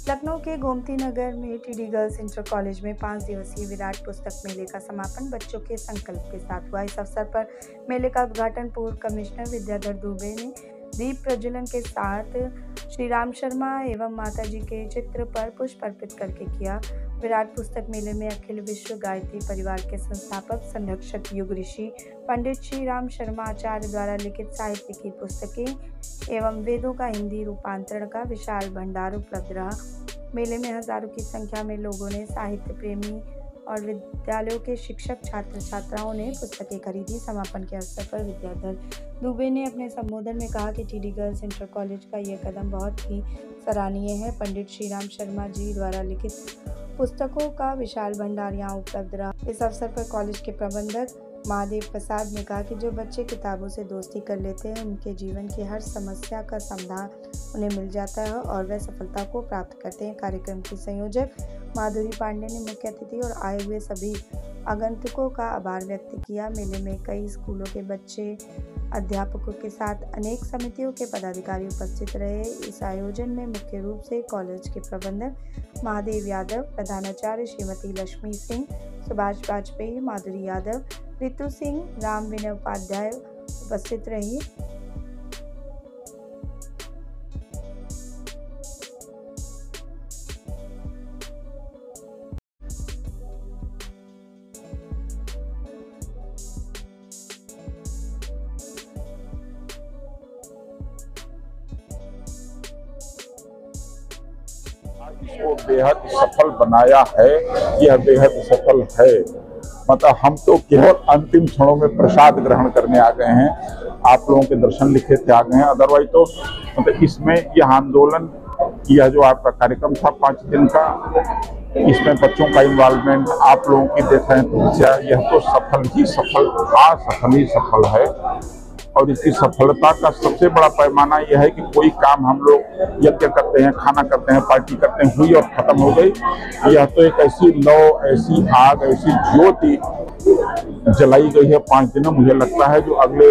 लखनऊ के गोमती नगर में TD girls inter college में 5 दिवसीय विराट पुस्तक मेले का समापन बच्चों के संकल्प के साथ हुआ। इस अवसर पर मेले का उद्घाटन पूर्व कमिश्नर विद्याधर दुबे ने दीप प्रज्वलन के साथ श्री राम शर्मा एवं माताजी के चित्र पर पुष्प अर्पित करके किया। विराट पुस्तक मेले में अखिल विश्व गायत्री परिवार के संस्थापक संरक्षक युग ऋषि पंडित श्री राम शर्मा आचार्य द्वारा लिखित साहित्य की पुस्तकें एवं वेदों का हिंदी रूपांतरण का विशाल भंडार उपलब्ध रहा। मेले में हजारों की संख्या में लोगों ने, साहित्य प्रेमी और विद्यालयों के शिक्षक छात्र छात्राओं ने पुस्तकें खरीदी। समापन के अवसर पर विद्याधर दुबे ने अपने संबोधन में कहा कि टीडी गर्ल्स इंटर कॉलेज का यह कदम बहुत ही सराहनीय है। पंडित श्री राम शर्मा जी द्वारा लिखित पुस्तकों का विशाल भंडार यहाँ उपलब्ध रहा। इस अवसर पर कॉलेज के प्रबंधक महादेव प्रसाद ने कहा कि जो बच्चे किताबों से दोस्ती कर लेते हैं उनके जीवन की हर समस्या का समाधान उन्हें मिल जाता है और वह सफलता को प्राप्त करते हैं। कार्यक्रम की संयोजक माधुरी पांडे ने मुख्य अतिथि और आए हुए सभी आगंतुकों का आभार व्यक्त किया। मेले में कई स्कूलों के बच्चे, अध्यापकों के साथ अनेक समितियों के पदाधिकारी उपस्थित रहे। इस आयोजन में मुख्य रूप से कॉलेज के प्रबंधक महादेव यादव, प्रधानाचार्य श्रीमती लक्ष्मी सिंह, सुभाष वाजपेयी, माधुरी यादव, रितु सिंह, राम विनय उपाध्याय उपस्थित रही। इसको बेहद सफल बनाया है। यह बेहद सफल है। मतलब हम तो केवल अंतिम क्षणों में प्रसाद ग्रहण करने आ गए हैं, आप लोगों के दर्शन लिखे थे आ गए हैं। अदरवाइज तो मतलब इसमें यह आंदोलन, यह जो आपका कार्यक्रम था 5 दिन का, इसमें बच्चों का इन्वॉल्वमेंट आप लोगों की देख रहे हैं तो यह तो सफल ही सफल था, सफल ही सफल है। और इसकी सफलता का सबसे बड़ा पैमाना यह है कि कोई काम हम लोग यज्ञ करते हैं, खाना करते हैं, पार्टी करते हैं, हुई और खत्म हो गई। यह तो एक ऐसी लौ, ऐसी आग, ऐसी ज्योति जलाई गई है 5 दिनों, मुझे लगता है जो अगले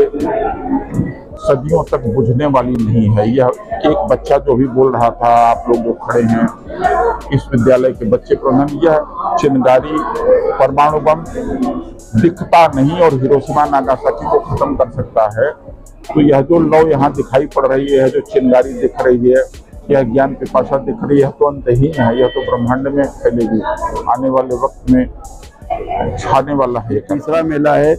सदियों तक बुझने वाली नहीं है। यह एक बच्चा जो भी बोल रहा था, आप लोग जो खड़े हैं, इस विद्यालय के बच्चे प्रबंधन, यह चिंगारी परमाणु बम दिखता नहीं और हिरोशिमा नागासाकी को खत्म कर सकता है। तो यह जो लौ यहाँ दिखाई पड़ रही है, जो चिंगारी दिख रही है, यह ज्ञान पिपासा दिख रही है, तो अंतहीन है। यह तो ब्रह्मांड में फैलेगी, आने वाले वक्त में छाने वाला है। तीसरा मेला है।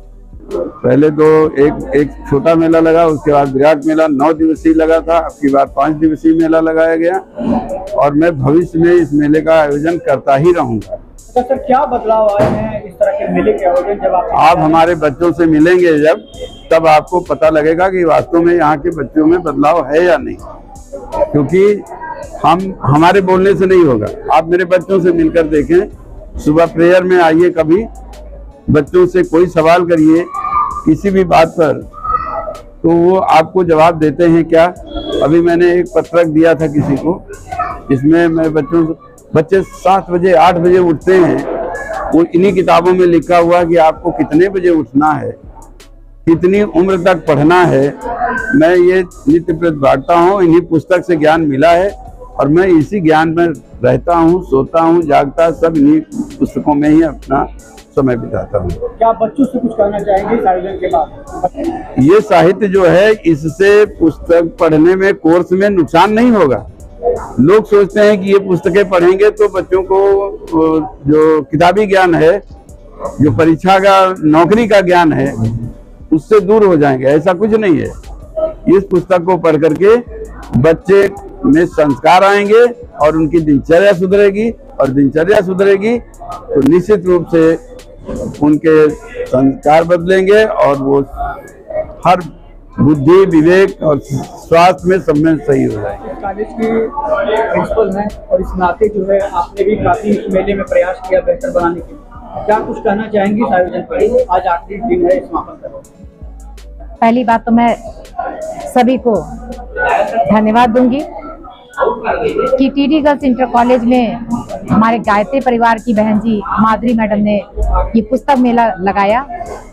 पहले तो एक छोटा मेला लगा, उसके बाद विराट मेला 9 दिवसीय लगा था, अब की बार 5 दिवसीय मेला लगाया गया और मैं भविष्य में इस मेले का आयोजन करता ही रहूंगा। तो सर क्या बदलाव आए हैं इस तरह के मेले के आयोजन? जब आप हमारे बच्चों से मिलेंगे जब, तब आपको पता लगेगा कि वास्तव में यहाँ के बच्चों में बदलाव है या नहीं, क्योंकि हमारे बोलने से नहीं होगा। आप मेरे बच्चों से मिलकर देखें, सुबह प्रेयर में आइए, कभी बच्चों से कोई सवाल करिए किसी भी बात पर, तो वो आपको जवाब देते हैं क्या। अभी मैंने एक पत्रक दिया था किसी को, इसमें मैं बच्चे 7 बजे 8 बजे उठते हैं, वो इन्हीं किताबों में लिखा हुआ कि आपको कितने बजे उठना है, कितनी उम्र तक पढ़ना है। मैं ये नित्य प्रति बांटता हूँ, इन्हीं पुस्तक से ज्ञान मिला है और मैं इसी ज्ञान में रहता हूँ, सोता हूँ, जागता, सब इन्हीं पुस्तकों में ही अपना समय बिताता हूँ। क्या बच्चों से कुछ कहना चाहेंगे इस आयोजन के बाद? ये साहित्य जो है, इससे पुस्तक पढ़ने में, कोर्स में नुकसान नहीं होगा। लोग सोचते हैं कि ये पुस्तकें पढ़ेंगे तो बच्चों को जो किताबी ज्ञान है, जो परीक्षा का, नौकरी का ज्ञान है, उससे दूर हो जाएंगे। ऐसा कुछ नहीं है। इस पुस्तक को पढ़ करके बच्चे में संस्कार आएंगे और उनकी दिनचर्या सुधरेगी, और दिनचर्या सुधरेगी तो निश्चित रूप से उनके संस्कार बदलेंगे और वो हर बुद्धि, विवेक और स्वास्थ्य में सब में सही हो जाएंगे। कॉलेज की प्रिंसिपल हैं और इस नाते जो है आपने भी काफी इस मेले में प्रयास किया बेहतर बनाने के लिए, क्या कुछ कहना चाहेंगे इस आयोजन पर? आज आखिरी दिन है समापन का। पहली बात तो मैं सभी को धन्यवाद दूंगी कि टीडी गर्ल्स इंटर कॉलेज में हमारे गायत्री परिवार की बहन जी माधुरी मैडम ने ये पुस्तक मेला लगाया।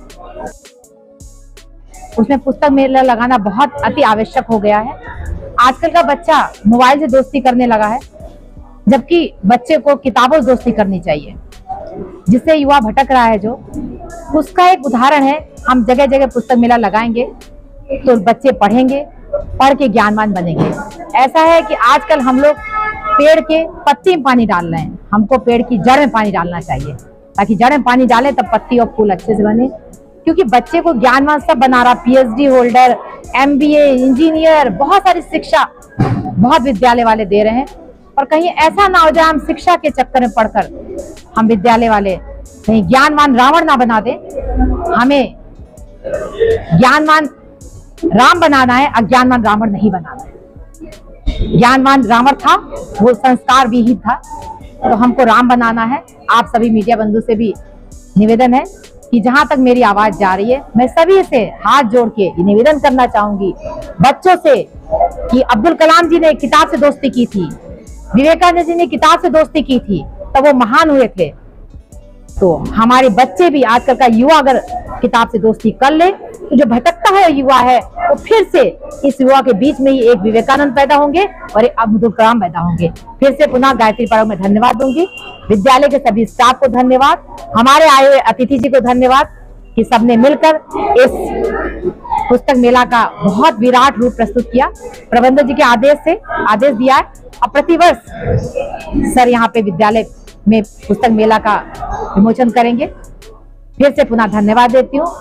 उसमें पुस्तक मेला लगाना बहुत अति आवश्यक हो गया है। आजकल का बच्चा मोबाइल से दोस्ती करने लगा है, जबकि बच्चे को किताबों से दोस्ती करनी चाहिए। जिससे युवा भटक रहा है जो, उसका एक उदाहरण है। हम जगह जगह पुस्तक मेला लगाएंगे तो बच्चे पढ़ेंगे, पढ़ के ज्ञानवान बनेंगे। ऐसा है कि आजकल हम लोग पेड़ के पत्ती में पानी डाल रहे हैं, हमको पेड़ की जड़ में पानी डालना चाहिए, ताकि जड़ में पानी डालें तब पत्ती और फूल अच्छे से बने। क्योंकि बच्चे को ज्ञानवान सब बना रहा, पीएचडी होल्डर, एमबीए, इंजीनियर, बहुत सारी शिक्षा बहुत विद्यालय वाले दे रहे हैं। और कहीं ऐसा ना हो जाए हम शिक्षा के चक्कर में पढ़कर हम विद्यालय वाले कहीं ज्ञानवान रावण ना बना दे। हमें ज्ञानवान राम बनाना है, अज्ञानवान रावण नहीं बनाना है। ज्ञानवान रावण था, वो संस्कार विहीन था, तो हमको राम बनाना है। आप सभी मीडिया बंधु से भी निवेदन है कि जहां तक मेरी आवाज जा रही है, मैं सभी से हाथ जोड़ के निवेदन करना चाहूंगी बच्चों से कि अब्दुल कलाम जी ने किताब से दोस्ती की थी, विवेकानंद जी ने किताब से दोस्ती की थी, तब वो महान हुए थे। तो हमारे बच्चे भी, आजकल का युवा अगर किताब से दोस्ती कर ले तो जो भटकता है युवा है, तो फिर से इस युवा के बीच में ही एक विवेकानंद पैदा होंगे और एक अब्दुल कलाम पैदा होंगे। फिर से पुनः गायत्री पर्व में धन्यवाद दूंगी, विद्यालय के सभी स्टाफ को धन्यवाद, हमारे आए हुए अतिथि जी को धन्यवाद कि सबने मिलकर इस पुस्तक मेला का बहुत विराट रूप प्रस्तुत किया। प्रबंधक जी के आदेश से आदेश दिया है, अब प्रतिवर्ष सर यहाँ पे विद्यालय में पुस्तक मेला का विमोचन करेंगे। फिर से पुनः धन्यवाद देती हूँ।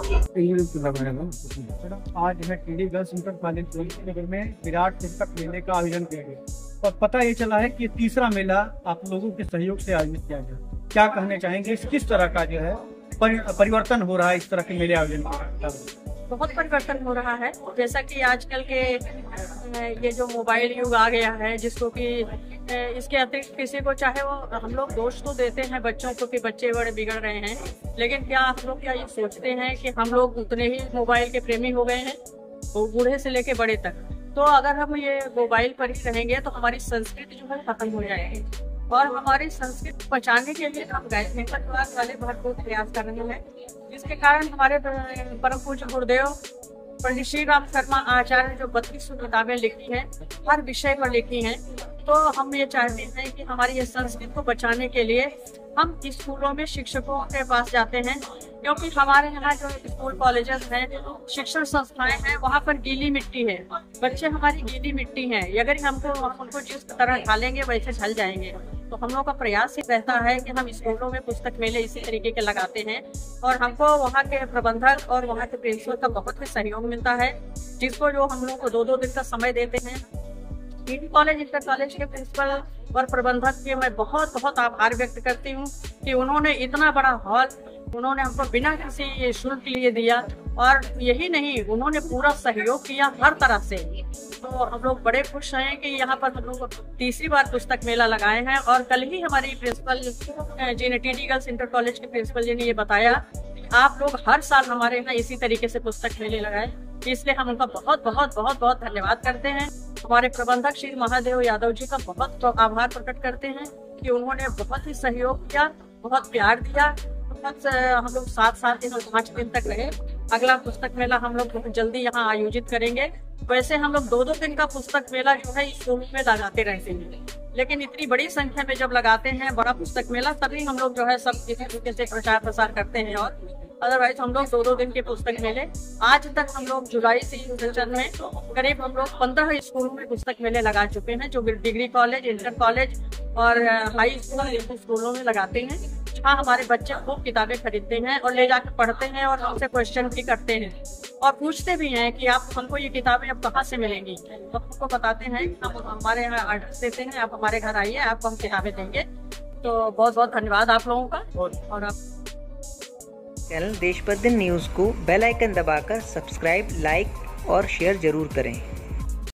आज है टीडी गर्ल्स इंटर कॉलेज नगर में विराट पुस्तक मेले का आयोजन किया गया और पता ये चला है कि तीसरा मेला आप लोगों के सहयोग से आयोजित किया गया। क्या कहने चाहेंगे, किस तरह का जो है परिवर्तन हो रहा है इस तरह के मेले आयोजन का? बहुत परिवर्तन हो रहा है। जैसा कि आजकल के ये जो मोबाइल युग आ गया है, जिसको कि इसके अतिरिक्त किसी को चाहे वो हम लोग दोष तो देते हैं बच्चों को कि बच्चे बड़े बिगड़ रहे हैं, लेकिन क्या हम लोग क्या ये सोचते हैं कि हम लोग उतने ही मोबाइल के प्रेमी हो गए हैं, तो बूढ़े से लेके बड़े तक। तो अगर हम ये मोबाइल पर ही रहेंगे तो हमारी संस्कृति जो है खत्म हो जाएगी। और हमारी संस्कृति बचाने के लिए हम गायत्री परिवार वाले भरपूर प्रयास कर रहे हैं, जिसके कारण हमारे परम पूज्य गुरुदेव पंडित श्री राम शर्मा आचार्य जो 32 किताबें लिखी हैं, हर विषय पर लिखी हैं। तो हम ये चाहते हैं कि हमारी ये संस्कृति को बचाने के लिए हम स्कूलों में शिक्षकों के पास जाते हैं, क्योंकि हमारे यहाँ जो स्कूल कॉलेजेस हैं, शिक्षण संस्थाएं हैं, वहाँ पर गीली मिट्टी है, बच्चे हमारी गीली मिट्टी हैं। अगर उनको जिस तरह ढालेंगे वैसे ढल जाएंगे। तो हम लोग का प्रयास ही रहता है कि हम स्कूलों में पुस्तक मेले इसी तरीके के लगाते हैं और हमको वहाँ के प्रबंधक और वहाँ के प्रिंसिपल का बहुत ही सहयोग मिलता है, जिसको जो हम लोग को 2-2 दिन का समय देते हैं। टीडी कॉलेज इंटर कॉलेज के प्रिंसिपल और प्रबंधक के मैं बहुत बहुत आभार व्यक्त करती हूँ कि उन्होंने इतना बड़ा हॉल उन्होंने हमको बिना किसी शुल्क लिए दिया, और यही नहीं उन्होंने पूरा सहयोग किया हर तरह से। तो हम लोग बड़े खुश हैं कि यहाँ पर हम लोग तीसरी बार पुस्तक मेला लगाए हैं। और कल ही हमारी प्रिंसिपल जी ने, टीडी गर्ल्स इंटर कॉलेज के प्रिंसिपल जी ने ये बताया कि आप लोग हर साल हमारे यहाँ इसी तरीके से पुस्तक मेले लगाए, इसलिए हम उनका बहुत बहुत बहुत बहुत धन्यवाद करते हैं। हमारे प्रबंधक श्री महादेव यादव जी का बहुत आभार प्रकट करते हैं कि उन्होंने बहुत ही सहयोग किया, बहुत प्यार दिया। हम लोग 7 दिन और 5 दिन तक रहे। अगला पुस्तक मेला हम लोग बहुत जल्दी यहाँ आयोजित करेंगे। वैसे हम लोग 2-2 दिन का पुस्तक मेला जो है स्कूल में लगाते रहते हैं, लेकिन इतनी बड़ी संख्या में जब लगाते हैं बड़ा पुस्तक मेला, तभी हम लोग जो है सब इसी तरीके से प्रचार प्रसार करते हैं। और अदरवाइज हम लोग 2-2 दिन के पुस्तक मेले, आज तक हम लोग जुलाई सेशन में करीब हम लोग 15 स्कूलों में पुस्तक मेले लगा चुके हैं, जो डिग्री कॉलेज, इंटर कॉलेज और हाई स्कूल स्कूलों में लगाते हैं, जहाँ हमारे बच्चे खूब किताबें खरीदते हैं और ले जाकर पढ़ते हैं और हमसे क्वेश्चन भी करते हैं और पूछते भी हैं कि आप हमको ये किताबें अब कहाँ से मिलेंगी। तो हमको बताते हैं, हम हमारे यहाँ एड्रेस देते हैं, आप हमारे घर आइए, आपको हम किताबें देंगे। तो बहुत बहुत धन्यवाद आप लोगों का। और आप चैनल देशबंधु न्यूज़ को बेल आइकन दबाकर सब्सक्राइब, लाइक और शेयर जरूर करें।